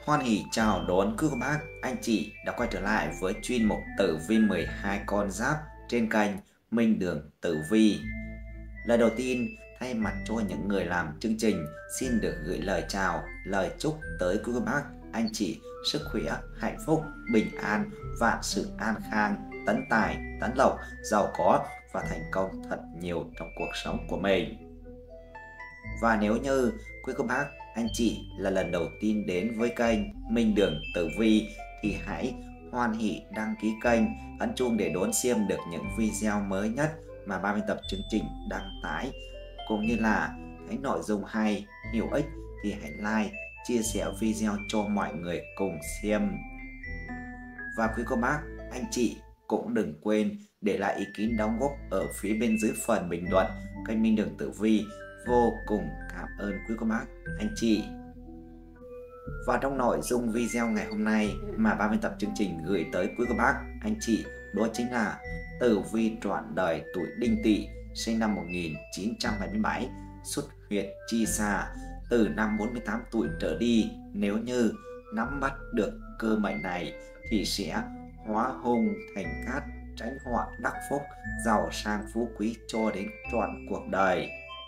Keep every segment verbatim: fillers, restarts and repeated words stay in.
Hoan hỉ chào đón quý cô bác, anh chị đã quay trở lại với chuyên mục tử vi mười hai con giáp trên kênh Minh Đường Tử Vi. Lời đầu tiên, thay mặt cho những người làm chương trình, xin được gửi lời chào, lời chúc tới quý cô bác, anh chị sức khỏe, hạnh phúc, bình an, vạn sự an khang, tấn tài, tấn lộc, giàu có và thành công thật nhiều trong cuộc sống của mình. Và nếu như quý cô bác, anh chị là lần đầu tiên đến với kênh Minh Đường Tử Vi thì hãy hoan hỉ đăng ký kênh, ấn chuông để đón xem được những video mới nhất mà ba mươi tập chương trình đăng tải. Cũng như là thấy nội dung hay, hữu ích thì hãy like, chia sẻ video cho mọi người cùng xem. Và quý cô bác, anh chị cũng đừng quên để lại ý kiến đóng góp ở phía bên dưới phần bình luận kênh Minh Đường Tử Vi. Vô cùng cảm ơn quý cô bác, anh chị. Và trong nội dung video ngày hôm nay mà ba mươi tập chương trình gửi tới quý cô bác, anh chị, đó chính là tử vi trọn đời tuổi Đinh Tỵ, sinh năm một nghìn chín trăm bảy mươi bảy, xuất huyệt chi xà, từ năm bốn mươi tám tuổi trở đi. Nếu như nắm bắt được cơ mệnh này thì sẽ hóa hung thành cát, tránh họa đắc phúc, giàu sang phú quý cho đến trọn cuộc đời.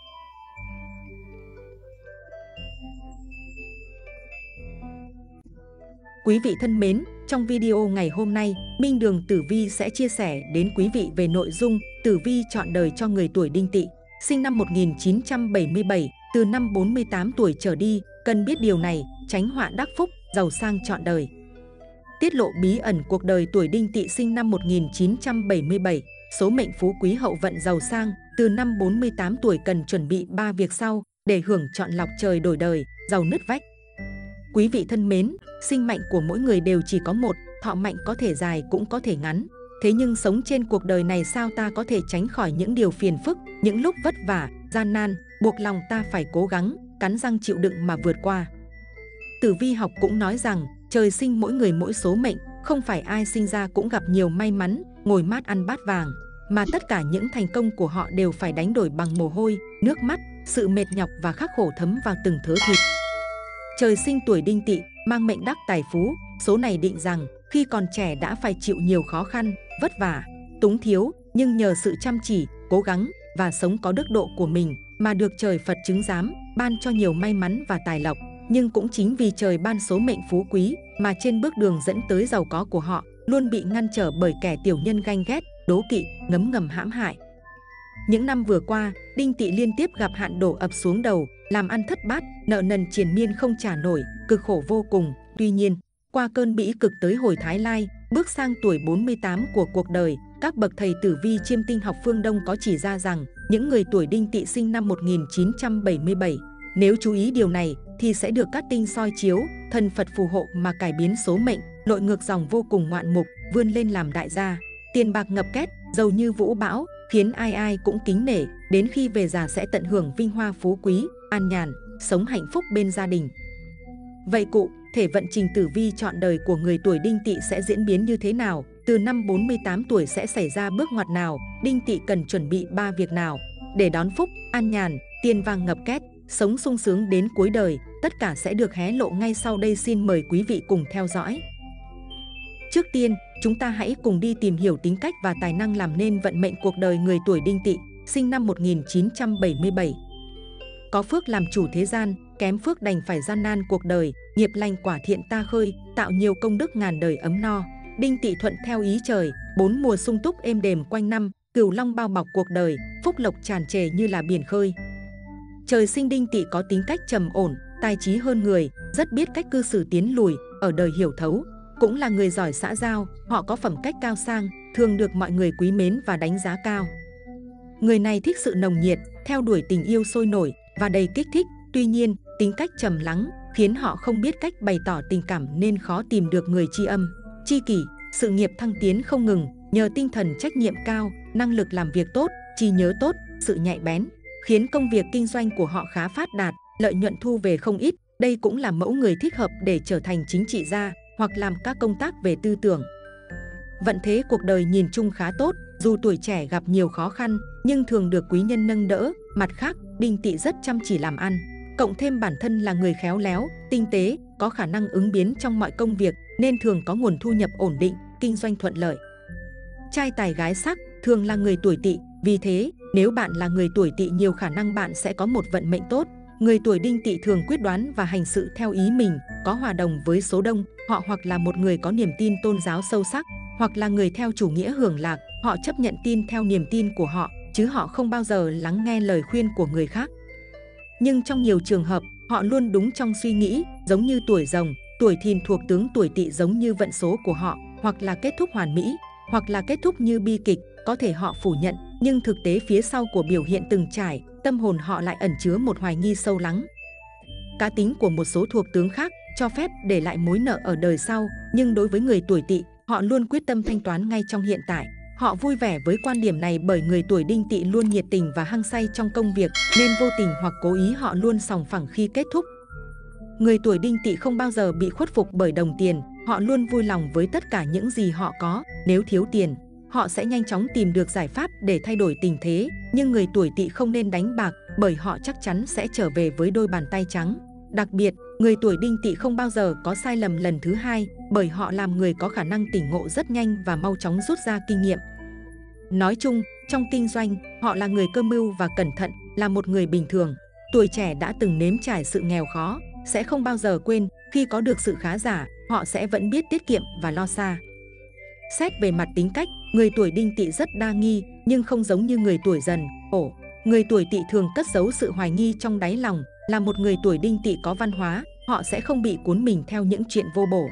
Quý vị thân mến, trong video ngày hôm nay, Minh Đường Tử Vi sẽ chia sẻ đến quý vị về nội dung tử vi trọn đời cho người tuổi Đinh Tỵ, sinh năm một nghìn chín trăm bảy mươi bảy, từ năm bốn mươi tám tuổi trở đi. Cần biết điều này, tránh họa đắc phúc, giàu sang trọn đời. Tiết lộ bí ẩn cuộc đời tuổi Đinh Tỵ sinh năm một nghìn chín trăm bảy mươi bảy, số mệnh phú quý hậu vận giàu sang. Từ năm bốn mươi tám tuổi cần chuẩn bị ba việc sau để hưởng chọn lọc trời đổi đời, giàu nứt vách. Quý vị thân mến, sinh mệnh của mỗi người đều chỉ có một, thọ mệnh có thể dài cũng có thể ngắn. Thế nhưng sống trên cuộc đời này sao ta có thể tránh khỏi những điều phiền phức, những lúc vất vả, gian nan, buộc lòng ta phải cố gắng, cắn răng chịu đựng mà vượt qua. Tử vi học cũng nói rằng, trời sinh mỗi người mỗi số mệnh, không phải ai sinh ra cũng gặp nhiều may mắn, ngồi mát ăn bát vàng, mà tất cả những thành công của họ đều phải đánh đổi bằng mồ hôi, nước mắt, sự mệt nhọc và khắc khổ thấm vào từng thớ thịt. Trời sinh tuổi Đinh Tỵ, mang mệnh đắc tài phú, số này định rằng khi còn trẻ đã phải chịu nhiều khó khăn, vất vả, túng thiếu, nhưng nhờ sự chăm chỉ, cố gắng và sống có đức độ của mình mà được trời Phật chứng giám, ban cho nhiều may mắn và tài lộc. Nhưng cũng chính vì trời ban số mệnh phú quý mà trên bước đường dẫn tới giàu có của họ luôn bị ngăn trở bởi kẻ tiểu nhân ganh ghét, đố kỵ, ngấm ngầm hãm hại. Những năm vừa qua, Đinh Tỵ liên tiếp gặp hạn đổ ập xuống đầu, làm ăn thất bát, nợ nần triền miên không trả nổi, cực khổ vô cùng. Tuy nhiên, qua cơn bĩ cực tới hồi Thái Lai, bước sang tuổi bốn mươi tám của cuộc đời, các bậc thầy tử vi chiêm tinh học phương Đông có chỉ ra rằng những người tuổi Đinh Tỵ sinh năm một nghìn chín trăm bảy mươi bảy, nếu chú ý điều này thì sẽ được các tinh soi chiếu, thần Phật phù hộ mà cải biến số mệnh, lội ngược dòng vô cùng ngoạn mục, vươn lên làm đại gia, tiền bạc ngập két, giàu như vũ bão, khiến ai ai cũng kính nể, đến khi về già sẽ tận hưởng vinh hoa phú quý, an nhàn, sống hạnh phúc bên gia đình. Vậy cụ thể vận trình tử vi trọn đời của người tuổi Đinh Tỵ sẽ diễn biến như thế nào? Từ năm bốn mươi tám tuổi sẽ xảy ra bước ngoặt nào? Đinh Tỵ cần chuẩn bị ba việc nào để đón phúc, an nhàn, tiền vàng ngập két, sống sung sướng đến cuối đời? Tất cả sẽ được hé lộ ngay sau đây, xin mời quý vị cùng theo dõi. Trước tiên, chúng ta hãy cùng đi tìm hiểu tính cách và tài năng làm nên vận mệnh cuộc đời người tuổi Đinh Tỵ, sinh năm một nghìn chín trăm bảy mươi bảy. Có phước làm chủ thế gian, kém phước đành phải gian nan cuộc đời, nghiệp lành quả thiện ta khơi, tạo nhiều công đức ngàn đời ấm no. Đinh Tỵ thuận theo ý trời, bốn mùa sung túc êm đềm quanh năm, cửu long bao bọc cuộc đời, phúc lộc tràn trề như là biển khơi. Trời sinh Đinh Tỵ có tính cách trầm ổn, tài trí hơn người, rất biết cách cư xử tiến lùi, ở đời hiểu thấu. Cũng là người giỏi xã giao, họ có phẩm cách cao sang, thường được mọi người quý mến và đánh giá cao. Người này thích sự nồng nhiệt, theo đuổi tình yêu sôi nổi và đầy kích thích. Tuy nhiên, tính cách trầm lắng khiến họ không biết cách bày tỏ tình cảm nên khó tìm được người tri âm, tri kỷ. Sự nghiệp thăng tiến không ngừng nhờ tinh thần trách nhiệm cao, năng lực làm việc tốt, trí nhớ tốt, sự nhạy bén, khiến công việc kinh doanh của họ khá phát đạt, lợi nhuận thu về không ít. Đây cũng là mẫu người thích hợp để trở thành chính trị gia hoặc làm các công tác về tư tưởng. Vận thế cuộc đời nhìn chung khá tốt, dù tuổi trẻ gặp nhiều khó khăn nhưng thường được quý nhân nâng đỡ. Mặt khác, Đinh Tỵ rất chăm chỉ làm ăn, cộng thêm bản thân là người khéo léo, tinh tế, có khả năng ứng biến trong mọi công việc nên thường có nguồn thu nhập ổn định, kinh doanh thuận lợi. Trai tài gái sắc thường là người tuổi Tỵ, vì thế nếu bạn là người tuổi Tỵ nhiều khả năng bạn sẽ có một vận mệnh tốt. Người tuổi Đinh Tỵ thường quyết đoán và hành sự theo ý mình, có hòa đồng với số đông, họ hoặc là một người có niềm tin tôn giáo sâu sắc, hoặc là người theo chủ nghĩa hưởng lạc, họ chấp nhận tin theo niềm tin của họ, chứ họ không bao giờ lắng nghe lời khuyên của người khác. Nhưng trong nhiều trường hợp, họ luôn đúng trong suy nghĩ, giống như tuổi Rồng, tuổi Thìn thuộc tướng tuổi Tỵ giống như vận số của họ, hoặc là kết thúc hoàn mỹ, hoặc là kết thúc như bi kịch, có thể họ phủ nhận, nhưng thực tế phía sau của biểu hiện từng trải, tâm hồn họ lại ẩn chứa một hoài nghi sâu lắng. Cá tính của một số thuộc tướng khác cho phép để lại mối nợ ở đời sau, nhưng đối với người tuổi Tỵ, họ luôn quyết tâm thanh toán ngay trong hiện tại. Họ vui vẻ với quan điểm này bởi người tuổi Đinh Tỵ luôn nhiệt tình và hăng say trong công việc, nên vô tình hoặc cố ý họ luôn sòng phẳng khi kết thúc. Người tuổi Đinh Tỵ không bao giờ bị khuất phục bởi đồng tiền, họ luôn vui lòng với tất cả những gì họ có. Nếu thiếu tiền, họ sẽ nhanh chóng tìm được giải pháp để thay đổi tình thế, nhưng người tuổi Tỵ không nên đánh bạc bởi họ chắc chắn sẽ trở về với đôi bàn tay trắng. Đặc biệt, người tuổi Đinh Tỵ không bao giờ có sai lầm lần thứ hai bởi họ làm người có khả năng tỉnh ngộ rất nhanh và mau chóng rút ra kinh nghiệm. Nói chung, trong kinh doanh, họ là người cơ mưu và cẩn thận, là một người bình thường. Tuổi trẻ đã từng nếm trải sự nghèo khó, sẽ không bao giờ quên, khi có được sự khá giả, họ sẽ vẫn biết tiết kiệm và lo xa. Xét về mặt tính cách, người tuổi Đinh Tỵ rất đa nghi, nhưng không giống như người tuổi Dần, Ổ. Người tuổi Tỵ thường cất giấu sự hoài nghi trong đáy lòng, là một người tuổi Đinh Tỵ có văn hóa, họ sẽ không bị cuốn mình theo những chuyện vô bổ.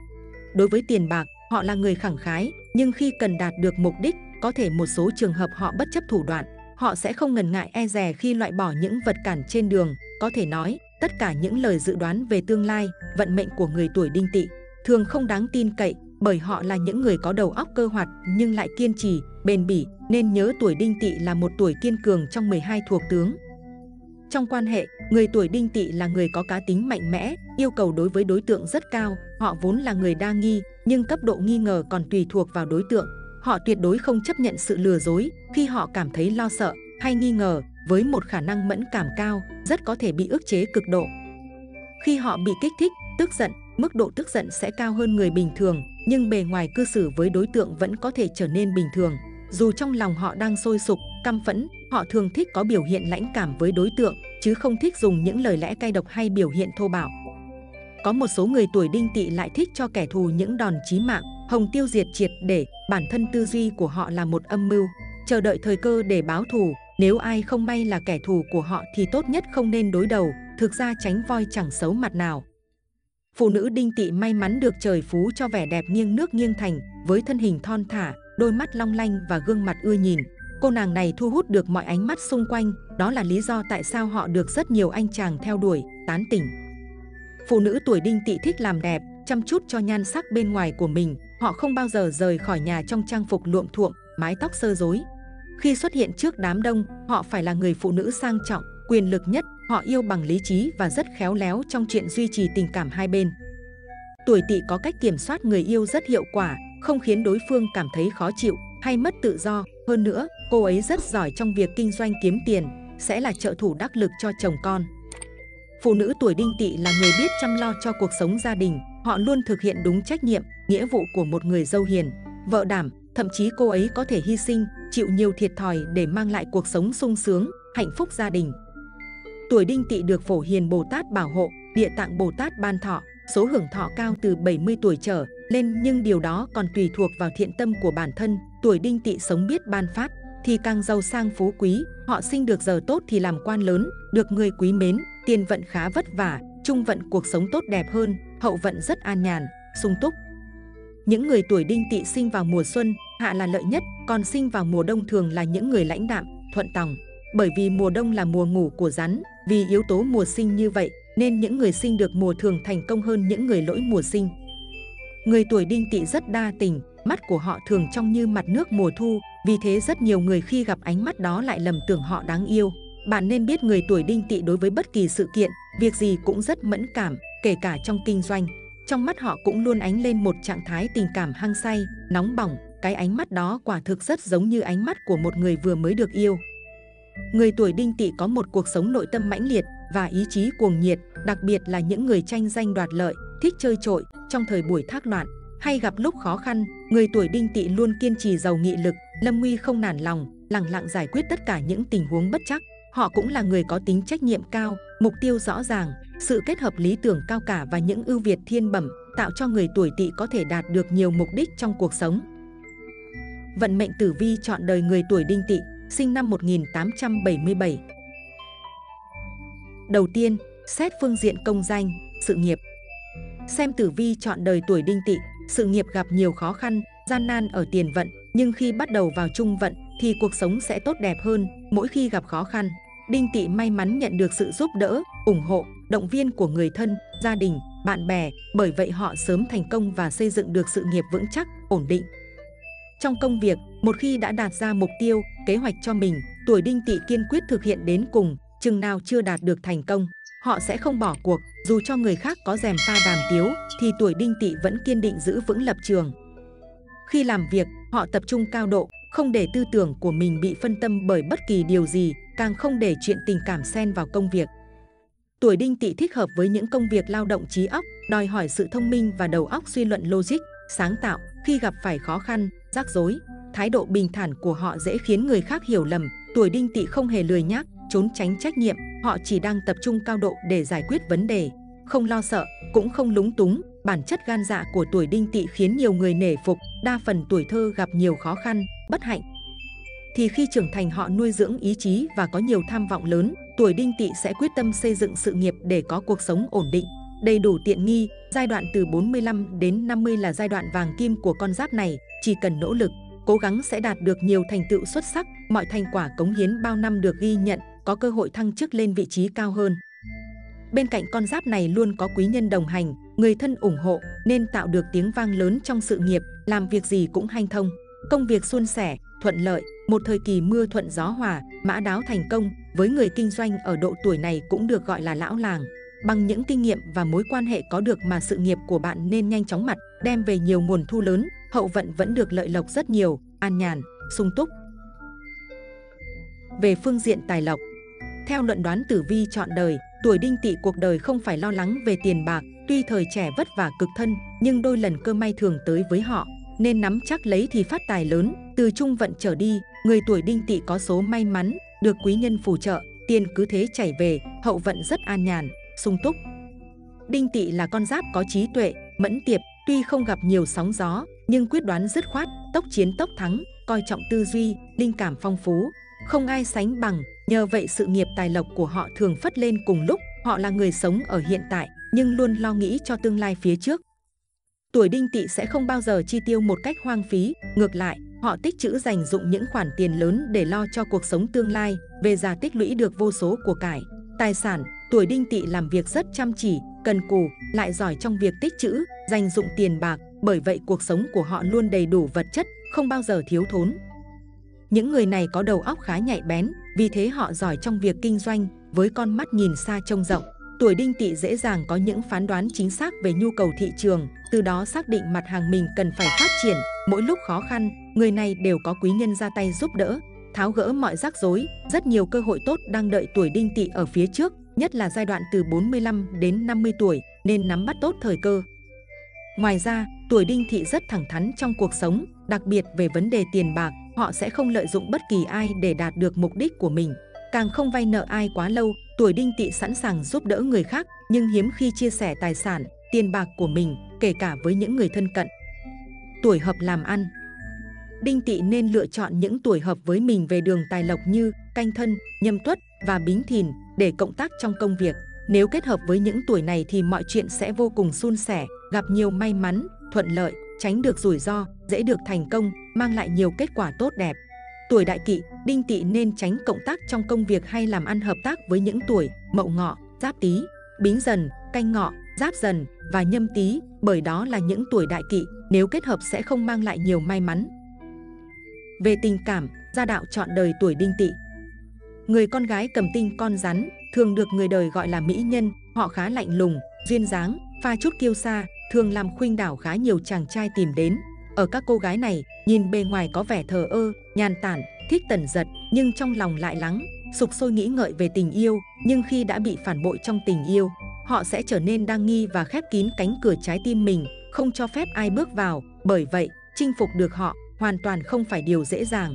Đối với tiền bạc, họ là người khẳng khái, nhưng khi cần đạt được mục đích, có thể một số trường hợp họ bất chấp thủ đoạn, họ sẽ không ngần ngại e dè khi loại bỏ những vật cản trên đường. Có thể nói, tất cả những lời dự đoán về tương lai, vận mệnh của người tuổi Đinh Tỵ thường không đáng tin cậy, bởi họ là những người có đầu óc cơ hoạt nhưng lại kiên trì, bền bỉ, nên nhớ tuổi Đinh Tỵ là một tuổi kiên cường trong mười hai thuộc tướng. Trong quan hệ, người tuổi Đinh Tỵ là người có cá tính mạnh mẽ, yêu cầu đối với đối tượng rất cao, họ vốn là người đa nghi, nhưng cấp độ nghi ngờ còn tùy thuộc vào đối tượng. Họ tuyệt đối không chấp nhận sự lừa dối, khi họ cảm thấy lo sợ hay nghi ngờ, với một khả năng mẫn cảm cao, rất có thể bị ức chế cực độ. Khi họ bị kích thích, tức giận, mức độ tức giận sẽ cao hơn người bình thường, nhưng bề ngoài cư xử với đối tượng vẫn có thể trở nên bình thường. Dù trong lòng họ đang sôi sục, căm phẫn, họ thường thích có biểu hiện lãnh cảm với đối tượng, chứ không thích dùng những lời lẽ cay độc hay biểu hiện thô bạo. Có một số người tuổi Đinh Tỵ lại thích cho kẻ thù những đòn chí mạng, hồng tiêu diệt triệt để, bản thân tư duy của họ là một âm mưu, chờ đợi thời cơ để báo thù. Nếu ai không may là kẻ thù của họ thì tốt nhất không nên đối đầu, thực ra tránh voi chẳng xấu mặt nào. Phụ nữ Đinh Tỵ may mắn được trời phú cho vẻ đẹp nghiêng nước nghiêng thành, với thân hình thon thả, đôi mắt long lanh và gương mặt ưa nhìn. Cô nàng này thu hút được mọi ánh mắt xung quanh, đó là lý do tại sao họ được rất nhiều anh chàng theo đuổi, tán tỉnh. Phụ nữ tuổi Đinh Tỵ thích làm đẹp, chăm chút cho nhan sắc bên ngoài của mình, họ không bao giờ rời khỏi nhà trong trang phục luộm thuộm, mái tóc xơ rối. Khi xuất hiện trước đám đông, họ phải là người phụ nữ sang trọng, quyền lực nhất, họ yêu bằng lý trí và rất khéo léo trong chuyện duy trì tình cảm hai bên. Tuổi Tỵ có cách kiểm soát người yêu rất hiệu quả, không khiến đối phương cảm thấy khó chịu hay mất tự do. Hơn nữa, cô ấy rất giỏi trong việc kinh doanh kiếm tiền, sẽ là trợ thủ đắc lực cho chồng con. Phụ nữ tuổi Đinh Tỵ là người biết chăm lo cho cuộc sống gia đình, họ luôn thực hiện đúng trách nhiệm, nghĩa vụ của một người dâu hiền, vợ đảm, thậm chí cô ấy có thể hy sinh, chịu nhiều thiệt thòi để mang lại cuộc sống sung sướng, hạnh phúc gia đình. Tuổi Đinh Tỵ được Phổ Hiền Bồ Tát bảo hộ, Địa Tạng Bồ Tát ban thọ, số hưởng thọ cao từ bảy mươi tuổi trở lên, nhưng điều đó còn tùy thuộc vào thiện tâm của bản thân. Tuổi Đinh Tỵ sống biết ban phát thì càng giàu sang phú quý, họ sinh được giờ tốt thì làm quan lớn, được người quý mến, tiền vận khá vất vả, trung vận cuộc sống tốt đẹp hơn, hậu vận rất an nhàn, sung túc. Những người tuổi Đinh Tỵ sinh vào mùa xuân, hạ là lợi nhất, còn sinh vào mùa đông thường là những người lãnh đạm, thuận tòng. Bởi vì mùa đông là mùa ngủ của rắn, vì yếu tố mùa sinh như vậy, nên những người sinh được mùa thường thành công hơn những người lỗi mùa sinh. Người tuổi Đinh Tỵ rất đa tình, mắt của họ thường trong như mặt nước mùa thu, vì thế rất nhiều người khi gặp ánh mắt đó lại lầm tưởng họ đáng yêu. Bạn nên biết người tuổi Đinh Tỵ đối với bất kỳ sự kiện, việc gì cũng rất mẫn cảm, kể cả trong kinh doanh. Trong mắt họ cũng luôn ánh lên một trạng thái tình cảm hăng say, nóng bỏng, cái ánh mắt đó quả thực rất giống như ánh mắt của một người vừa mới được yêu. Người tuổi Đinh Tỵ có một cuộc sống nội tâm mãnh liệt và ý chí cuồng nhiệt, đặc biệt là những người tranh danh đoạt lợi, thích chơi trội trong thời buổi thác loạn hay gặp lúc khó khăn. Người tuổi Đinh Tỵ luôn kiên trì giàu nghị lực, lâm nguy không nản lòng, lẳng lặng giải quyết tất cả những tình huống bất trắc. Họ cũng là người có tính trách nhiệm cao, mục tiêu rõ ràng, sự kết hợp lý tưởng cao cả và những ưu việt thiên bẩm tạo cho người tuổi Tỵ có thể đạt được nhiều mục đích trong cuộc sống. Vận mệnh tử vi chọn đời người tuổi Đinh Tỵ, sinh năm một nghìn tám trăm bảy mươi bảy. Đầu tiên, xét phương diện công danh, sự nghiệp. Xem tử vi chọn đời tuổi Đinh Tỵ, sự nghiệp gặp nhiều khó khăn, gian nan ở tiền vận, nhưng khi bắt đầu vào trung vận thì cuộc sống sẽ tốt đẹp hơn. Mỗi khi gặp khó khăn, Đinh Tỵ may mắn nhận được sự giúp đỡ, ủng hộ, động viên của người thân, gia đình, bạn bè, bởi vậy họ sớm thành công và xây dựng được sự nghiệp vững chắc, ổn định. Trong công việc, một khi đã đạt ra mục tiêu, kế hoạch cho mình, tuổi Đinh Tỵ kiên quyết thực hiện đến cùng, chừng nào chưa đạt được thành công, họ sẽ không bỏ cuộc. Dù cho người khác có gièm pha đàm tiếu, thì tuổi Đinh Tỵ vẫn kiên định giữ vững lập trường. Khi làm việc, họ tập trung cao độ, không để tư tưởng của mình bị phân tâm bởi bất kỳ điều gì, càng không để chuyện tình cảm xen vào công việc. Tuổi Đinh Tỵ thích hợp với những công việc lao động trí óc, đòi hỏi sự thông minh và đầu óc suy luận logic, sáng tạo. Khi gặp phải khó khăn, rắc rối, thái độ bình thản của họ dễ khiến người khác hiểu lầm. Tuổi Đinh Tỵ không hề lười nhác, trốn tránh trách nhiệm, họ chỉ đang tập trung cao độ để giải quyết vấn đề, không lo sợ, cũng không lúng túng. Bản chất gan dạ của tuổi Đinh Tỵ khiến nhiều người nể phục. Đa phần tuổi thơ gặp nhiều khó khăn, bất hạnh, thì khi trưởng thành họ nuôi dưỡng ý chí và có nhiều tham vọng lớn. Tuổi Đinh Tỵ sẽ quyết tâm xây dựng sự nghiệp để có cuộc sống ổn định, đầy đủ tiện nghi. Giai đoạn từ bốn mươi lăm đến năm mươi là giai đoạn vàng kim của con giáp này. Chỉ cần nỗ lực, cố gắng sẽ đạt được nhiều thành tựu xuất sắc. Mọi thành quả cống hiến bao năm được ghi nhận, có cơ hội thăng chức lên vị trí cao hơn. Bên cạnh con giáp này luôn có quý nhân đồng hành, người thân ủng hộ, nên tạo được tiếng vang lớn trong sự nghiệp, làm việc gì cũng hanh thông. Công việc suôn sẻ, thuận lợi, một thời kỳ mưa thuận gió hòa, mã đáo thành công. Với người kinh doanh ở độ tuổi này cũng được gọi là lão làng. Bằng những kinh nghiệm và mối quan hệ có được mà sự nghiệp của bạn nên nhanh chóng mặt, đem về nhiều nguồn thu lớn. Hậu vận vẫn được lợi lộc rất nhiều, an nhàn, sung túc. Về phương diện tài lộc, theo luận đoán tử vi chọn đời, tuổi Đinh Tỵ cuộc đời không phải lo lắng về tiền bạc. Tuy thời trẻ vất vả cực thân, nhưng đôi lần cơ may thường tới với họ, nên nắm chắc lấy thì phát tài lớn. Từ trung vận trở đi, người tuổi Đinh Tỵ có số may mắn, được quý nhân phù trợ, tiền cứ thế chảy về, hậu vận rất an nhàn, sung túc. Đinh Tỵ là con giáp có trí tuệ, mẫn tiệp, tuy không gặp nhiều sóng gió, nhưng quyết đoán dứt khoát, tốc chiến tốc thắng, coi trọng tư duy, linh cảm phong phú, không ai sánh bằng. Nhờ vậy sự nghiệp tài lộc của họ thường phất lên cùng lúc. Họ là người sống ở hiện tại, nhưng luôn lo nghĩ cho tương lai phía trước. Tuổi Đinh Tỵ sẽ không bao giờ chi tiêu một cách hoang phí, ngược lại, họ tích trữ dành dụm những khoản tiền lớn để lo cho cuộc sống tương lai, về già tích lũy được vô số của cải, tài sản. Tuổi Đinh Tỵ làm việc rất chăm chỉ, cần cù, lại giỏi trong việc tích trữ, dành dụm tiền bạc, bởi vậy cuộc sống của họ luôn đầy đủ vật chất, không bao giờ thiếu thốn. Những người này có đầu óc khá nhạy bén, vì thế họ giỏi trong việc kinh doanh, với con mắt nhìn xa trông rộng. Tuổi Đinh Tỵ dễ dàng có những phán đoán chính xác về nhu cầu thị trường, từ đó xác định mặt hàng mình cần phải phát triển. Mỗi lúc khó khăn, người này đều có quý nhân ra tay giúp đỡ, tháo gỡ mọi rắc rối. Rất nhiều cơ hội tốt đang đợi tuổi Đinh Tỵ ở phía trước, nhất là giai đoạn từ bốn mươi lăm đến năm mươi tuổi, nên nắm bắt tốt thời cơ. Ngoài ra, tuổi Đinh Tỵ rất thẳng thắn trong cuộc sống, đặc biệt về vấn đề tiền bạc. Họ sẽ không lợi dụng bất kỳ ai để đạt được mục đích của mình, càng không vay nợ ai quá lâu. Tuổi Đinh Tỵ sẵn sàng giúp đỡ người khác, nhưng hiếm khi chia sẻ tài sản, tiền bạc của mình, kể cả với những người thân cận. Tuổi hợp làm ăn, Đinh Tỵ nên lựa chọn những tuổi hợp với mình về đường tài lộc như Canh Thân, Nhâm Tuất và Bính Thìn để cộng tác trong công việc. Nếu kết hợp với những tuổi này thì mọi chuyện sẽ vô cùng suôn sẻ, gặp nhiều may mắn, thuận lợi, tránh được rủi ro, dễ được thành công, mang lại nhiều kết quả tốt đẹp. Tuổi Đại Kỵ, Đinh Tỵ nên tránh cộng tác trong công việc hay làm ăn hợp tác với những tuổi Mậu Ngọ, Giáp Tý, Bính Dần, Canh Ngọ, Giáp Dần và Nhâm Tý, bởi đó là những tuổi đại kỵ, nếu kết hợp sẽ không mang lại nhiều may mắn. Về tình cảm, gia đạo chọn đời tuổi Đinh Tỵ. Người con gái cầm tinh con rắn, thường được người đời gọi là mỹ nhân. Họ khá lạnh lùng, duyên dáng, pha chút kiêu sa, thường làm khuynh đảo khá nhiều chàng trai tìm đến. Ở các cô gái này, nhìn bề ngoài có vẻ thờ ơ, nhàn tản, thích tẩn giật, nhưng trong lòng lại lắng, sục sôi nghĩ ngợi về tình yêu. Nhưng khi đã bị phản bội trong tình yêu, họ sẽ trở nên đa nghi và khép kín cánh cửa trái tim mình, không cho phép ai bước vào. Bởi vậy, chinh phục được họ hoàn toàn không phải điều dễ dàng.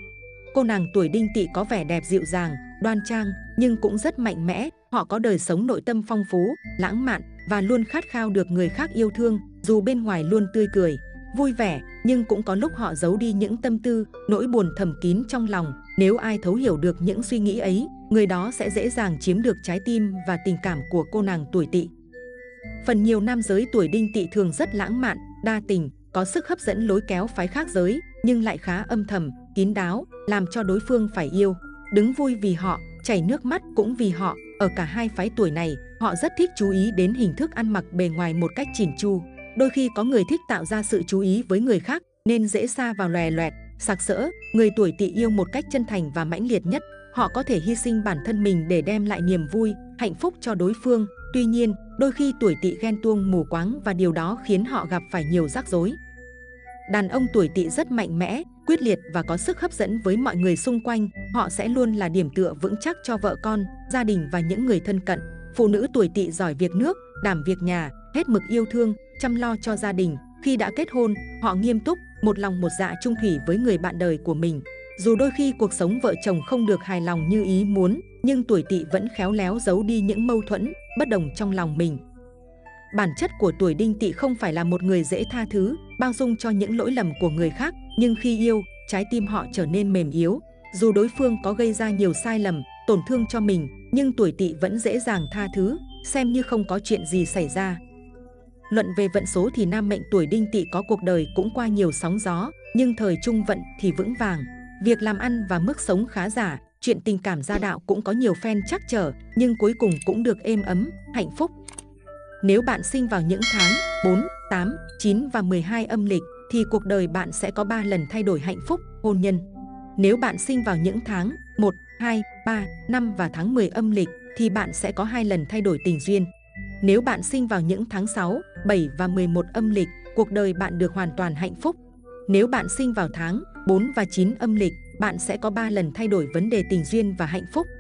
Cô nàng tuổi Đinh Tỵ có vẻ đẹp dịu dàng, đoan trang, nhưng cũng rất mạnh mẽ. Họ có đời sống nội tâm phong phú, lãng mạn và luôn khát khao được người khác yêu thương, dù bên ngoài luôn tươi cười, vui vẻ, nhưng cũng có lúc họ giấu đi những tâm tư, nỗi buồn thầm kín trong lòng. Nếu ai thấu hiểu được những suy nghĩ ấy, người đó sẽ dễ dàng chiếm được trái tim và tình cảm của cô nàng tuổi Tỵ. Phần nhiều nam giới tuổi Đinh Tỵ thường rất lãng mạn, đa tình, có sức hấp dẫn lối kéo phái khác giới, nhưng lại khá âm thầm, kín đáo, làm cho đối phương phải yêu, đứng vui vì họ, chảy nước mắt cũng vì họ. Ở cả hai phái tuổi này, họ rất thích chú ý đến hình thức ăn mặc bề ngoài một cách chỉn chu. Đôi khi có người thích tạo ra sự chú ý với người khác, nên dễ sa vào lòe loẹt, sặc sỡ. Người tuổi Tỵ yêu một cách chân thành và mãnh liệt nhất. Họ có thể hy sinh bản thân mình để đem lại niềm vui, hạnh phúc cho đối phương. Tuy nhiên, đôi khi tuổi Tỵ ghen tuông mù quáng và điều đó khiến họ gặp phải nhiều rắc rối. Đàn ông tuổi Tỵ rất mạnh mẽ, quyết liệt và có sức hấp dẫn với mọi người xung quanh. Họ sẽ luôn là điểm tựa vững chắc cho vợ con, gia đình và những người thân cận. Phụ nữ tuổi Tỵ giỏi việc nước, đảm việc nhà, hết mực yêu thương, chăm lo cho gia đình. Khi đã kết hôn, họ nghiêm túc, một lòng một dạ chung thủy với người bạn đời của mình. Dù đôi khi cuộc sống vợ chồng không được hài lòng như ý muốn, nhưng tuổi Tỵ vẫn khéo léo giấu đi những mâu thuẫn, bất đồng trong lòng mình. Bản chất của tuổi Đinh Tỵ không phải là một người dễ tha thứ, bao dung cho những lỗi lầm của người khác, nhưng khi yêu, trái tim họ trở nên mềm yếu. Dù đối phương có gây ra nhiều sai lầm, tổn thương cho mình, nhưng tuổi Tỵ vẫn dễ dàng tha thứ, xem như không có chuyện gì xảy ra. Luận về vận số thì nam mệnh tuổi Đinh Tỵ có cuộc đời cũng qua nhiều sóng gió, nhưng thời trung vận thì vững vàng. Việc làm ăn và mức sống khá giả, chuyện tình cảm gia đạo cũng có nhiều phen trắc trở, nhưng cuối cùng cũng được êm ấm, hạnh phúc. Nếu bạn sinh vào những tháng bốn, tám, chín và mười hai âm lịch, thì cuộc đời bạn sẽ có ba lần thay đổi hạnh phúc, hôn nhân. Nếu bạn sinh vào những tháng một, hai, ba, năm và tháng mười âm lịch, thì bạn sẽ có hai lần thay đổi tình duyên. Nếu bạn sinh vào những tháng sáu, bảy và mười một âm lịch, cuộc đời bạn được hoàn toàn hạnh phúc. Nếu bạn sinh vào tháng bốn và chín âm lịch, bạn sẽ có ba lần thay đổi vấn đề tình duyên và hạnh phúc.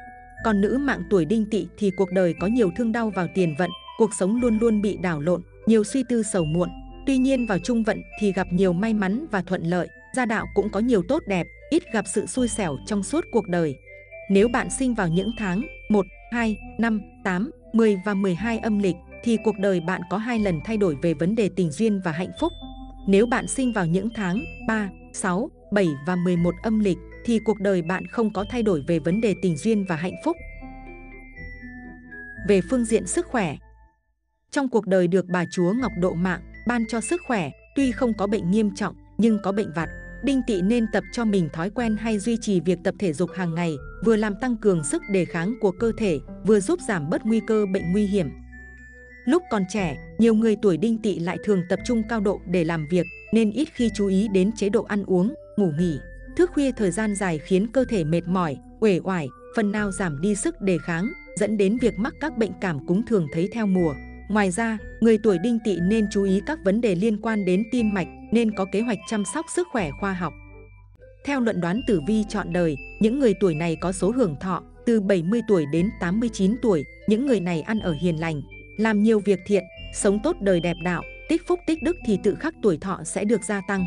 Còn nữ mạng tuổi Đinh Tỵ thì cuộc đời có nhiều thương đau vào tiền vận, cuộc sống luôn luôn bị đảo lộn, nhiều suy tư sầu muộn. Tuy nhiên vào trung vận thì gặp nhiều may mắn và thuận lợi, gia đạo cũng có nhiều tốt đẹp, ít gặp sự xui xẻo trong suốt cuộc đời. Nếu bạn sinh vào những tháng một, hai, năm, tám, mười và mười hai âm lịch, thì cuộc đời bạn có hai lần thay đổi về vấn đề tình duyên và hạnh phúc. Nếu bạn sinh vào những tháng ba, sáu, bảy và mười một âm lịch, thì cuộc đời bạn không có thay đổi về vấn đề tình duyên và hạnh phúc. Về phương diện sức khỏe, trong cuộc đời được bà chúa Ngọc Độ Mạng ban cho sức khỏe, tuy không có bệnh nghiêm trọng nhưng có bệnh vặt. Đinh Tỵ nên tập cho mình thói quen hay duy trì việc tập thể dục hàng ngày, vừa làm tăng cường sức đề kháng của cơ thể, vừa giúp giảm bớt nguy cơ bệnh nguy hiểm. Lúc còn trẻ, nhiều người tuổi Đinh Tỵ lại thường tập trung cao độ để làm việc, nên ít khi chú ý đến chế độ ăn uống, ngủ nghỉ. Thức khuya thời gian dài khiến cơ thể mệt mỏi, uể oải, phần nào giảm đi sức đề kháng, dẫn đến việc mắc các bệnh cảm cúm thường thấy theo mùa. Ngoài ra, người tuổi Đinh Tỵ nên chú ý các vấn đề liên quan đến tim mạch, nên có kế hoạch chăm sóc sức khỏe khoa học. Theo luận đoán tử vi chọn đời, những người tuổi này có số hưởng thọ từ bảy mươi tuổi đến tám mươi chín tuổi. Những người này ăn ở hiền lành, làm nhiều việc thiện, sống tốt đời đẹp đạo, tích phúc tích đức thì tự khắc tuổi thọ sẽ được gia tăng.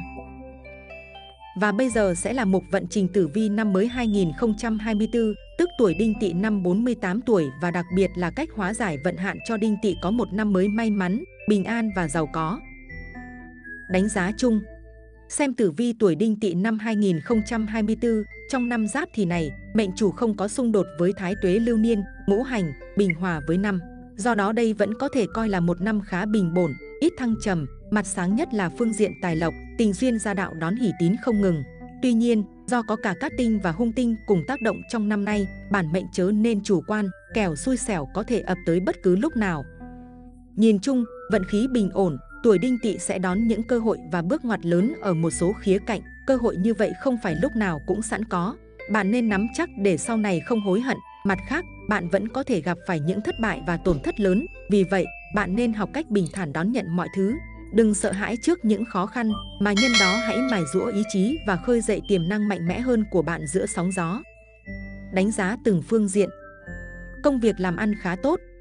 Và bây giờ sẽ là mục vận trình tử vi năm mới hai nghìn không trăm hai mươi tư, tức tuổi Đinh Tỵ năm bốn mươi tám tuổi, và đặc biệt là cách hóa giải vận hạn cho Đinh Tỵ có một năm mới may mắn, bình an và giàu có. Đánh giá chung. Xem tử vi tuổi Đinh Tỵ năm hai nghìn không trăm hai mươi tư, trong năm Giáp thì này, mệnh chủ không có xung đột với Thái Tuế lưu niên, ngũ hành, bình hòa với năm. Do đó đây vẫn có thể coi là một năm khá bình bổn, ít thăng trầm, mặt sáng nhất là phương diện tài lộc, tình duyên gia đạo đón hỷ tín không ngừng. Tuy nhiên, do có cả cát tinh và hung tinh cùng tác động trong năm nay, bản mệnh chớ nên chủ quan, kẻo xui xẻo có thể ập tới bất cứ lúc nào. Nhìn chung, vận khí bình ổn, tuổi Đinh Tỵ sẽ đón những cơ hội và bước ngoặt lớn ở một số khía cạnh. Cơ hội như vậy không phải lúc nào cũng sẵn có, bạn nên nắm chắc để sau này không hối hận. Mặt khác, bạn vẫn có thể gặp phải những thất bại và tổn thất lớn, vì vậy bạn nên học cách bình thản đón nhận mọi thứ. Đừng sợ hãi trước những khó khăn, mà nhân đó hãy mài giũa ý chí và khơi dậy tiềm năng mạnh mẽ hơn của bạn giữa sóng gió. Đánh giá từng phương diện. Công việc làm ăn khá tốt,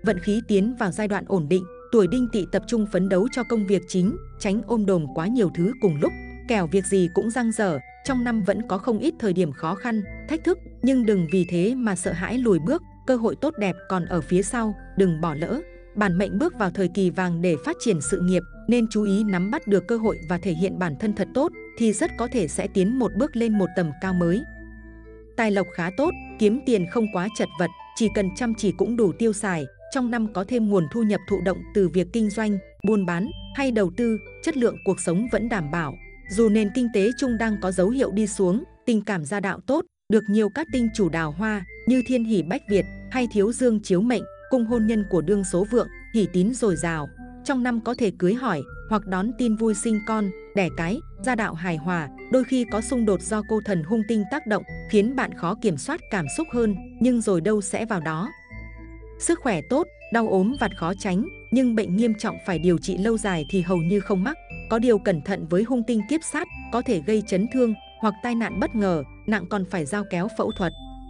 vận khí tiến vào giai đoạn ổn định. Tuổi Đinh Tỵ tập trung phấn đấu cho công việc chính, tránh ôm đồm quá nhiều thứ cùng lúc, kẻo việc gì cũng dang dở. Trong năm vẫn có không ít thời điểm khó khăn, thách thức, nhưng đừng vì thế mà sợ hãi lùi bước, cơ hội tốt đẹp còn ở phía sau, đừng bỏ lỡ. Bản mệnh bước vào thời kỳ vàng để phát triển sự nghiệp, nên chú ý nắm bắt được cơ hội và thể hiện bản thân thật tốt, thì rất có thể sẽ tiến một bước lên một tầm cao mới. Tài lộc khá tốt, kiếm tiền không quá chật vật, chỉ cần chăm chỉ cũng đủ tiêu xài. Trong năm có thêm nguồn thu nhập thụ động từ việc kinh doanh, buôn bán hay đầu tư, chất lượng cuộc sống vẫn đảm bảo. Dù nền kinh tế chung đang có dấu hiệu đi xuống, tình cảm gia đạo tốt, được nhiều cát tinh chủ đào hoa như thiên hỷ bách Việt hay thiếu dương chiếu mệnh, cung hôn nhân của đương số vượng, hỷ tín dồi dào. Trong năm có thể cưới hỏi hoặc đón tin vui sinh con, đẻ cái, gia đạo hài hòa, đôi khi có xung đột do cô thần hung tinh tác động, khiến bạn khó kiểm soát cảm xúc hơn, nhưng rồi đâu sẽ vào đó. Sức khỏe tốt, đau ốm vặt khó tránh, nhưng bệnh nghiêm trọng phải điều trị lâu dài thì hầu như không mắc. Có điều cẩn thận với hung tinh kiếp sát, có thể gây chấn thương hoặc tai nạn bất ngờ, nặng còn phải dao kéo phẫu thuật.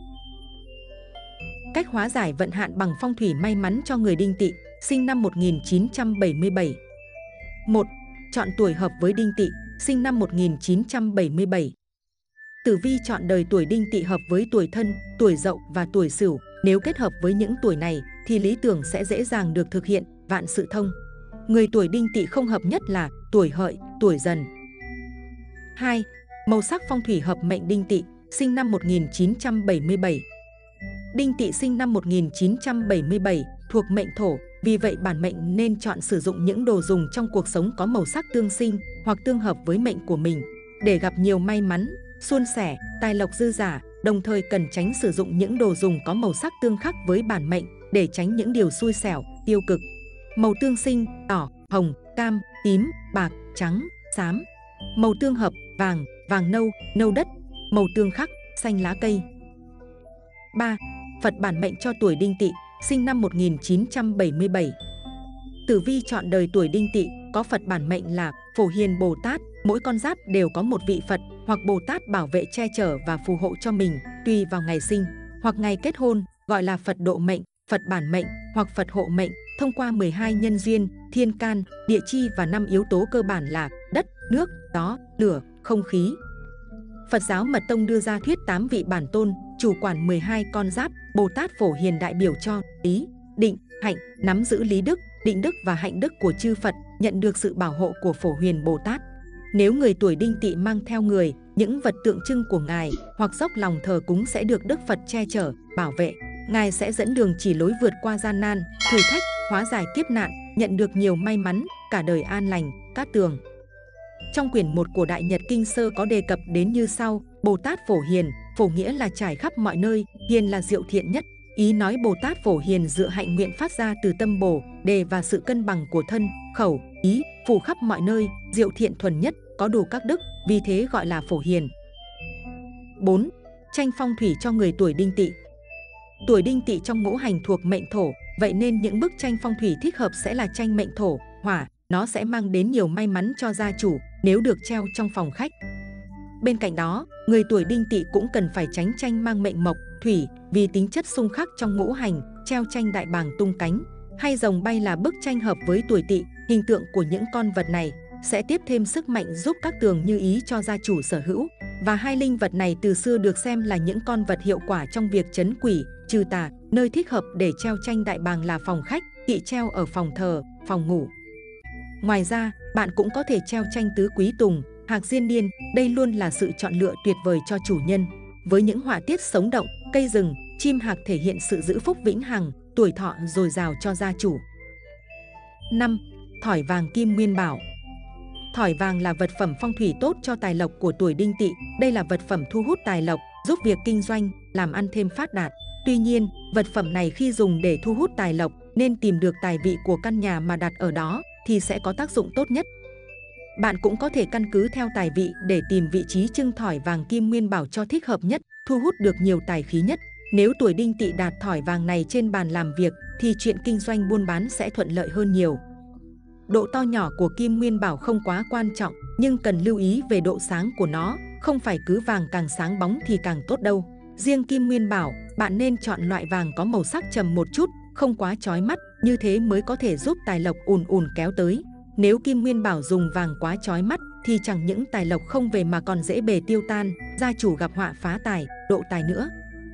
Cách hóa giải vận hạn bằng phong thủy may mắn cho người Đinh Tỵ, sinh năm một nghìn chín trăm bảy mươi bảy. một. Chọn tuổi hợp với Đinh Tỵ, sinh năm một nghìn chín trăm bảy mươi bảy. Tử vi chọn đời tuổi Đinh Tỵ hợp với tuổi Thân, tuổi Dậu và tuổi Sửu. Nếu kết hợp với những tuổi này thì lý tưởng sẽ dễ dàng được thực hiện, vạn sự thông. Người tuổi Đinh Tỵ không hợp nhất là tuổi Hợi, tuổi Dần. hai. Màu sắc phong thủy hợp mệnh Đinh Tỵ, sinh năm một nghìn chín trăm bảy mươi bảy. Đinh Tỵ sinh năm một nghìn chín trăm bảy mươi bảy, thuộc mệnh Thổ, vì vậy bản mệnh nên chọn sử dụng những đồ dùng trong cuộc sống có màu sắc tương sinh hoặc tương hợp với mệnh của mình để gặp nhiều may mắn, suôn sẻ, tài lộc dư dả. Đồng thời cần tránh sử dụng những đồ dùng có màu sắc tương khắc với bản mệnh để tránh những điều xui xẻo, tiêu cực. Màu tương sinh: đỏ, hồng, cam, tím, bạc, trắng, xám. Màu tương hợp: vàng, vàng nâu, nâu đất. Màu tương khắc: xanh lá cây. ba. Phật bản mệnh cho tuổi Đinh Tỵ, sinh năm một nghìn chín trăm bảy mươi bảy. Tử vi chọn đời tuổi Đinh Tỵ có Phật bản mệnh là Phổ Hiền Bồ Tát. Mỗi con giáp đều có một vị Phật hoặc Bồ Tát bảo vệ che chở và phù hộ cho mình, tùy vào ngày sinh hoặc ngày kết hôn, gọi là Phật độ mệnh, Phật bản mệnh hoặc Phật hộ mệnh, thông qua mười hai nhân duyên, thiên can, địa chi và năm yếu tố cơ bản là đất, nước, gió, lửa, không khí. Phật giáo Mật Tông đưa ra thuyết tám vị bản tôn, chủ quản mười hai con giáp. Bồ Tát Phổ Hiền đại biểu cho lý, định, hạnh, nắm giữ lý đức, định đức và hạnh đức của chư Phật, nhận được sự bảo hộ của Phổ Hiền Bồ Tát. Nếu người tuổi Đinh Tỵ mang theo người những vật tượng trưng của Ngài hoặc dốc lòng thờ cúng sẽ được Đức Phật che chở, bảo vệ. Ngài sẽ dẫn đường chỉ lối vượt qua gian nan, thử thách, hóa giải kiếp nạn, nhận được nhiều may mắn, cả đời an lành. Cát Tường. Trong quyển một của Đại Nhật Kinh Sơ có đề cập đến như sau: Bồ Tát Phổ Hiền, phổ nghĩa là trải khắp mọi nơi, hiền là diệu thiện nhất. Ý nói Bồ Tát Phổ Hiền dựa hạnh nguyện phát ra từ tâm Bồ đề và sự cân bằng của thân, khẩu, ý, phủ khắp mọi nơi, diệu thiện thuần nhất, có đủ các đức, vì thế gọi là Phổ Hiền. bốn. Tranh phong thủy cho người tuổi Đinh Tỵ. Tuổi Đinh Tỵ trong ngũ hành thuộc mệnh Thổ, vậy nên những bức tranh phong thủy thích hợp sẽ là tranh mệnh Thổ, Hỏa. Nó sẽ mang đến nhiều may mắn cho gia chủ nếu được treo trong phòng khách. Bên cạnh đó, người tuổi Đinh Tỵ cũng cần phải tránh tranh mang mệnh Mộc, Thủy, vì tính chất xung khắc trong ngũ hành. Treo tranh đại bàng tung cánh hay rồng bay là bức tranh hợp với tuổi Tỵ. Hình tượng của những con vật này sẽ tiếp thêm sức mạnh giúp các tường như ý cho gia chủ sở hữu. Và hai linh vật này từ xưa được xem là những con vật hiệu quả trong việc trấn quỷ, trừ tà. Nơi thích hợp để treo tranh đại bàng là phòng khách, Tỵ treo ở phòng thờ, phòng ngủ. Ngoài ra, bạn cũng có thể treo tranh tứ quý tùng, hạc diên niên. Đây luôn là sự chọn lựa tuyệt vời cho chủ nhân. Với những họa tiết sống động, cây rừng, chim hạc thể hiện sự giữ phúc vĩnh hằng, tuổi thọ dồi dào cho gia chủ. năm. Thỏi vàng kim nguyên bảo. Thỏi vàng là vật phẩm phong thủy tốt cho tài lộc của tuổi Đinh Tỵ. Đây là vật phẩm thu hút tài lộc, giúp việc kinh doanh, làm ăn thêm phát đạt. Tuy nhiên, vật phẩm này khi dùng để thu hút tài lộc nên tìm được tài vị của căn nhà mà đặt ở đó thì sẽ có tác dụng tốt nhất. Bạn cũng có thể căn cứ theo tài vị để tìm vị trí trưng thỏi vàng kim nguyên bảo cho thích hợp nhất, thu hút được nhiều tài khí nhất. Nếu tuổi Đinh Tỵ đặt thỏi vàng này trên bàn làm việc thì chuyện kinh doanh buôn bán sẽ thuận lợi hơn nhiều. Độ to nhỏ của kim nguyên bảo không quá quan trọng, nhưng cần lưu ý về độ sáng của nó, không phải cứ vàng càng sáng bóng thì càng tốt đâu. Riêng kim nguyên bảo, bạn nên chọn loại vàng có màu sắc trầm một chút, không quá chói mắt, như thế mới có thể giúp tài lộc ùn ùn kéo tới. Nếu Kim Nguyên Bảo dùng vàng quá chói mắt thì chẳng những tài lộc không về mà còn dễ bề tiêu tan, gia chủ gặp họa phá tài, độ tài nữa.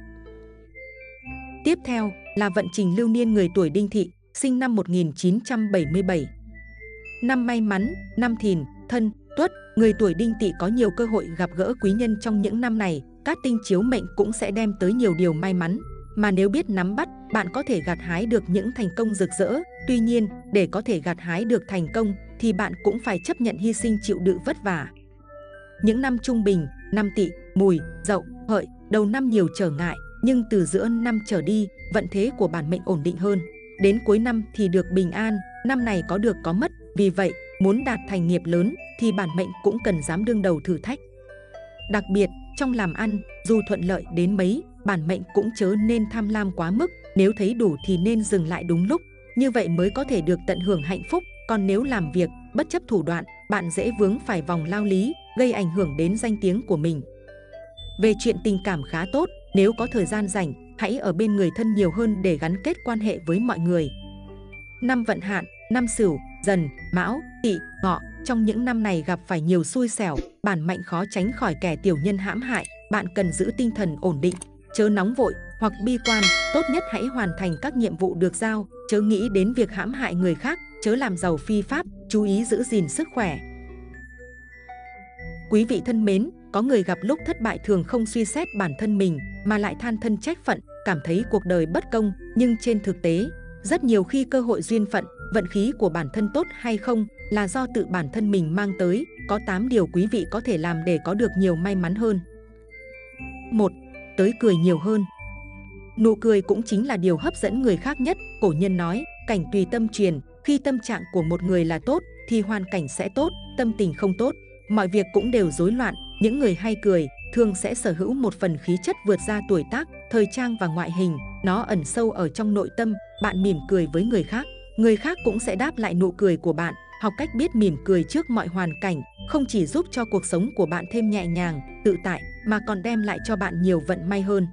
Tiếp theo là vận trình lưu niên người tuổi Đinh Thị, sinh năm một nghìn chín trăm bảy mươi bảy. Năm may mắn, năm Thìn, Thân, Tuất, người tuổi Đinh Tỵ có nhiều cơ hội gặp gỡ quý nhân trong những năm này, các tinh chiếu mệnh cũng sẽ đem tới nhiều điều may mắn. Mà nếu biết nắm bắt, bạn có thể gặt hái được những thành công rực rỡ. Tuy nhiên, để có thể gặt hái được thành công thì bạn cũng phải chấp nhận hy sinh chịu đựng vất vả. Những năm trung bình, năm Tỵ, Mùi, Dậu, Hợi, đầu năm nhiều trở ngại, nhưng từ giữa năm trở đi, vận thế của bản mệnh ổn định hơn. Đến cuối năm thì được bình an, năm này có được có mất. Vì vậy, muốn đạt thành nghiệp lớn thì bản mệnh cũng cần dám đương đầu thử thách. Đặc biệt, trong làm ăn, dù thuận lợi đến mấy, bản mệnh cũng chớ nên tham lam quá mức. Nếu thấy đủ thì nên dừng lại đúng lúc, như vậy mới có thể được tận hưởng hạnh phúc. Còn nếu làm việc bất chấp thủ đoạn, bạn dễ vướng phải vòng lao lý, gây ảnh hưởng đến danh tiếng của mình. Về chuyện tình cảm khá tốt, nếu có thời gian rảnh, hãy ở bên người thân nhiều hơn để gắn kết quan hệ với mọi người. Năm vận hạn, năm Sửu, Dần, Mão, Tỵ, Ngọ, trong những năm này gặp phải nhiều xui xẻo, bản mệnh khó tránh khỏi kẻ tiểu nhân hãm hại, bạn cần giữ tinh thần ổn định, chớ nóng vội hoặc bi quan, tốt nhất hãy hoàn thành các nhiệm vụ được giao, chớ nghĩ đến việc hãm hại người khác, chớ làm giàu phi pháp, chú ý giữ gìn sức khỏe. Quý vị thân mến, có người gặp lúc thất bại thường không suy xét bản thân mình mà lại than thân trách phận, cảm thấy cuộc đời bất công, nhưng trên thực tế, rất nhiều khi cơ hội duyên phận, vận khí của bản thân tốt hay không là do tự bản thân mình mang tới. Có tám điều quý vị có thể làm để có được nhiều may mắn hơn. một. Tới cười nhiều hơn. Nụ cười cũng chính là điều hấp dẫn người khác nhất. Cổ nhân nói, cảnh tùy tâm truyền, khi tâm trạng của một người là tốt thì hoàn cảnh sẽ tốt, tâm tình không tốt, mọi việc cũng đều rối loạn. Những người hay cười thường sẽ sở hữu một phần khí chất vượt ra tuổi tác, thời trang và ngoại hình, nó ẩn sâu ở trong nội tâm. Bạn mỉm cười với người khác, người khác cũng sẽ đáp lại nụ cười của bạn. Học cách biết mỉm cười trước mọi hoàn cảnh, không chỉ giúp cho cuộc sống của bạn thêm nhẹ nhàng, tự tại, mà còn đem lại cho bạn nhiều vận may hơn.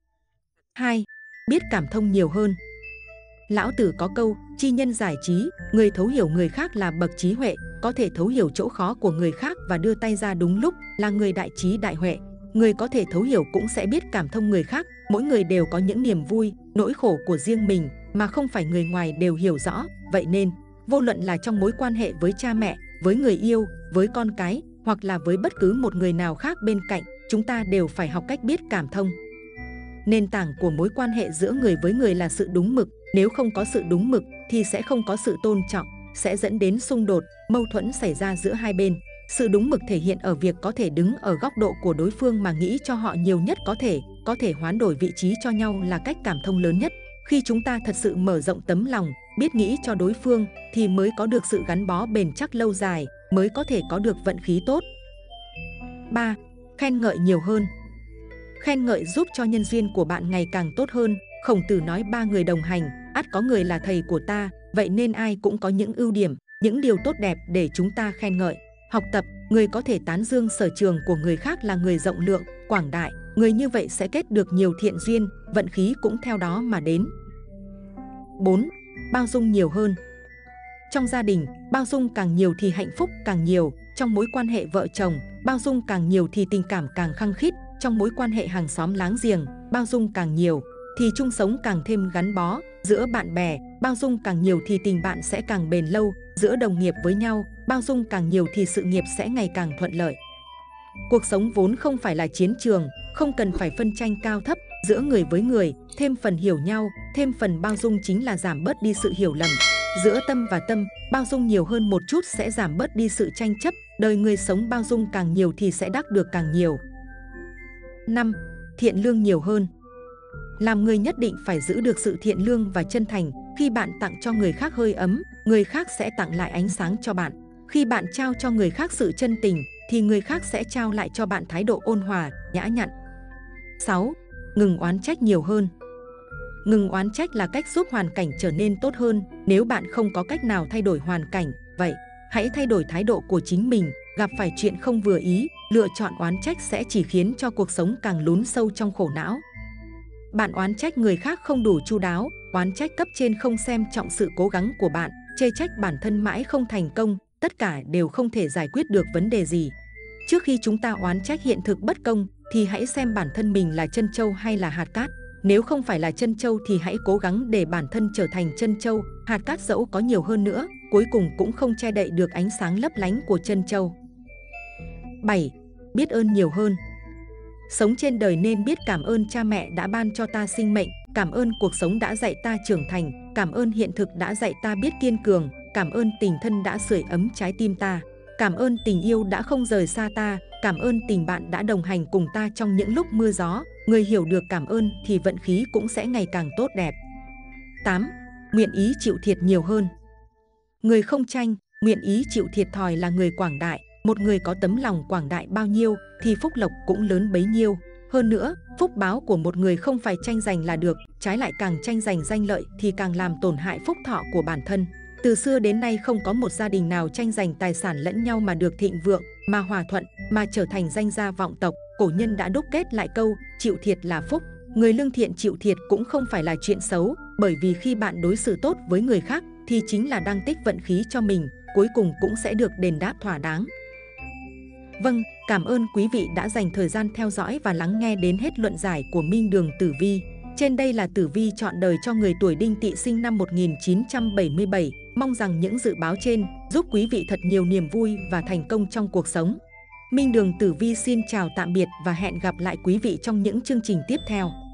hai. Biết cảm thông nhiều hơn. Lão Tử có câu, chi nhân giải trí, người thấu hiểu người khác là bậc trí huệ, có thể thấu hiểu chỗ khó của người khác và đưa tay ra đúng lúc là người đại trí đại huệ. Người có thể thấu hiểu cũng sẽ biết cảm thông người khác. Mỗi người đều có những niềm vui, nỗi khổ của riêng mình mà không phải người ngoài đều hiểu rõ. Vậy nên, vô luận là trong mối quan hệ với cha mẹ, với người yêu, với con cái hoặc là với bất cứ một người nào khác bên cạnh, chúng ta đều phải học cách biết cảm thông. Nền tảng của mối quan hệ giữa người với người là sự đúng mực. Nếu không có sự đúng mực thì sẽ không có sự tôn trọng, sẽ dẫn đến xung đột, mâu thuẫn xảy ra giữa hai bên. Sự đúng mực thể hiện ở việc có thể đứng ở góc độ của đối phương mà nghĩ cho họ nhiều nhất có thể, có thể hoán đổi vị trí cho nhau là cách cảm thông lớn nhất. Khi chúng ta thật sự mở rộng tấm lòng, biết nghĩ cho đối phương thì mới có được sự gắn bó bền chắc lâu dài, mới có thể có được vận khí tốt. ba. Khen ngợi nhiều hơn. Khen ngợi giúp cho nhân duyên của bạn ngày càng tốt hơn. Khổng Tử nói ba người đồng hành, ắt có người là thầy của ta, vậy nên ai cũng có những ưu điểm, những điều tốt đẹp để chúng ta khen ngợi. Học tập, người có thể tán dương sở trường của người khác là người rộng lượng, quảng đại, người như vậy sẽ kết được nhiều thiện duyên, vận khí cũng theo đó mà đến. bốn. Bao dung nhiều hơn. Trong gia đình, bao dung càng nhiều thì hạnh phúc càng nhiều. Trong mối quan hệ vợ chồng, bao dung càng nhiều thì tình cảm càng khăng khít. Trong mối quan hệ hàng xóm láng giềng, bao dung càng nhiều thì chung sống càng thêm gắn bó. Giữa bạn bè, bao dung càng nhiều thì tình bạn sẽ càng bền lâu. Giữa đồng nghiệp với nhau, bao dung càng nhiều thì sự nghiệp sẽ ngày càng thuận lợi. Cuộc sống vốn không phải là chiến trường, không cần phải phân tranh cao thấp. Giữa người với người, thêm phần hiểu nhau, thêm phần bao dung chính là giảm bớt đi sự hiểu lầm. Giữa tâm và tâm, bao dung nhiều hơn một chút sẽ giảm bớt đi sự tranh chấp. Đời người sống bao dung càng nhiều thì sẽ đắc được càng nhiều. năm. Thiện lương nhiều hơn. Làm người nhất định phải giữ được sự thiện lương và chân thành. Khi bạn tặng cho người khác hơi ấm, người khác sẽ tặng lại ánh sáng cho bạn. Khi bạn trao cho người khác sự chân tình, thì người khác sẽ trao lại cho bạn thái độ ôn hòa, nhã nhặn. sáu. Ngừng oán trách nhiều hơn. Ngừng oán trách là cách giúp hoàn cảnh trở nên tốt hơn. Nếu bạn không có cách nào thay đổi hoàn cảnh, vậy hãy thay đổi thái độ của chính mình. Gặp phải chuyện không vừa ý, lựa chọn oán trách sẽ chỉ khiến cho cuộc sống càng lún sâu trong khổ não. Bạn oán trách người khác không đủ chu đáo, oán trách cấp trên không xem trọng sự cố gắng của bạn, chê trách bản thân mãi không thành công, tất cả đều không thể giải quyết được vấn đề gì. Trước khi chúng ta oán trách hiện thực bất công, thì hãy xem bản thân mình là chân châu hay là hạt cát. Nếu không phải là chân châu thì hãy cố gắng để bản thân trở thành chân châu, hạt cát dẫu có nhiều hơn nữa, cuối cùng cũng không che đậy được ánh sáng lấp lánh của chân châu. bảy. Biết ơn nhiều hơn. Sống trên đời nên biết cảm ơn cha mẹ đã ban cho ta sinh mệnh, cảm ơn cuộc sống đã dạy ta trưởng thành, cảm ơn hiện thực đã dạy ta biết kiên cường, cảm ơn tình thân đã sưởi ấm trái tim ta, cảm ơn tình yêu đã không rời xa ta, cảm ơn tình bạn đã đồng hành cùng ta trong những lúc mưa gió. Người hiểu được cảm ơn thì vận khí cũng sẽ ngày càng tốt đẹp. tám. Nguyện ý chịu thiệt nhiều hơn. Người không tranh, nguyện ý chịu thiệt thòi là người quảng đại. Một người có tấm lòng quảng đại bao nhiêu thì phúc lộc cũng lớn bấy nhiêu. Hơn nữa, phúc báo của một người không phải tranh giành là được, trái lại càng tranh giành danh lợi thì càng làm tổn hại phúc thọ của bản thân. Từ xưa đến nay không có một gia đình nào tranh giành tài sản lẫn nhau mà được thịnh vượng, mà hòa thuận, mà trở thành danh gia vọng tộc. Cổ nhân đã đúc kết lại câu, chịu thiệt là phúc. Người lương thiện chịu thiệt cũng không phải là chuyện xấu, bởi vì khi bạn đối xử tốt với người khác thì chính là đang tích vận khí cho mình, cuối cùng cũng sẽ được đền đáp thỏa đáng. Vâng, cảm ơn quý vị đã dành thời gian theo dõi và lắng nghe đến hết luận giải của Minh Đường Tử Vi. Trên đây là tử vi chọn đời cho người tuổi Đinh Tỵ sinh năm một nghìn chín trăm bảy mươi bảy. Mong rằng những dự báo trên giúp quý vị thật nhiều niềm vui và thành công trong cuộc sống. Minh Đường Tử Vi xin chào tạm biệt và hẹn gặp lại quý vị trong những chương trình tiếp theo.